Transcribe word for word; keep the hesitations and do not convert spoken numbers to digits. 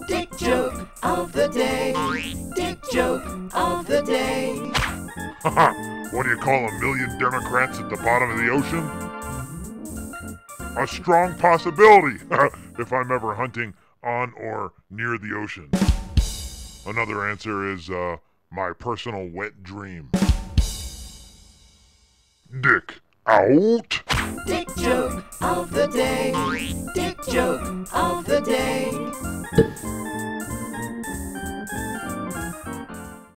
Dick joke of the day. Dick joke of the day. Haha, what do you call a million Democrats at the bottom of the ocean? A strong possibility, if I'm ever hunting on or near the ocean. Another answer is, uh, my personal wet dream. Dick out. Dick joke of the day. Dick joke of the day.